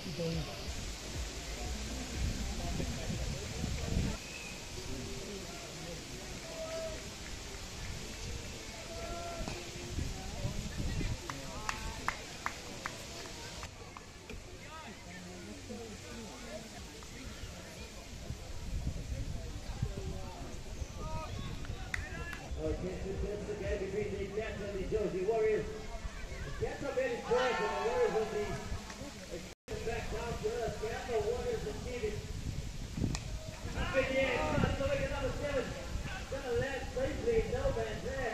It's the game between the Cats and the Josie Warriors. The Cats are very strong, and the Warriors will be back down to earth. Cats, the Warriors defeated. Up in the air, come on, go make another 7. Gonna land safely, no man's there.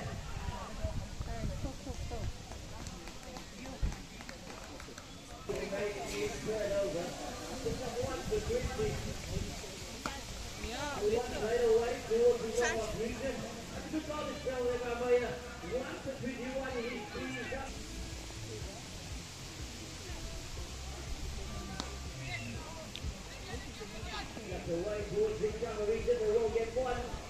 They made it turn over. I think I've won the Grizzly. We won right away, 2-1 off region. Good ball is still there, my boy. 1-21, he's up. That's the way towards the region, they will get one.